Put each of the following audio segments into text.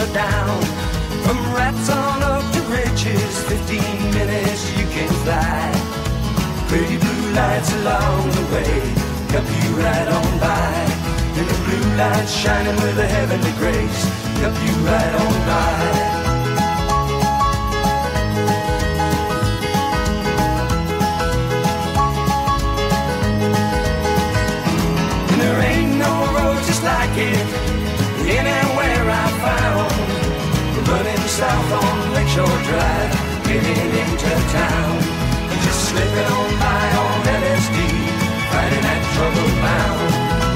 down. From rats on up to riches, 15 minutes you can fly. Pretty blue lights along the way help you right on by. And the blue lights shining with a heavenly grace help you right on by. Like it anywhere I found. Running south on Lakeshore Drive, getting into town, and just slipping on by on LSD, fighting that trouble bound.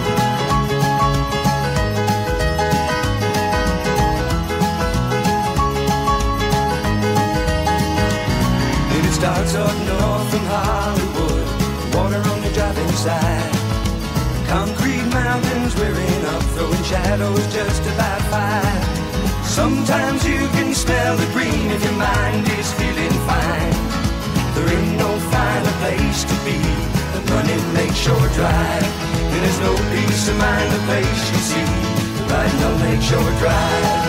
And it starts up north from Hollywood, water on the driving side. Concrete mountains rearing up, throwing shadows just about 5. Sometimes you can smell the green if your mind is feeling fine. There ain't no finer place to be than running Lakeshore Drive. And there's no peace of mind the place you see riding on Lakeshore Drive.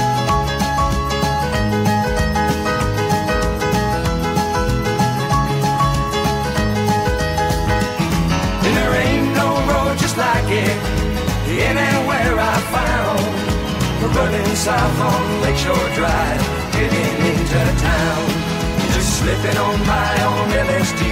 And there ain't no road just like it anywhere I found. We're running south on Lakeshore Drive, getting into town, just slipping on by on LSD,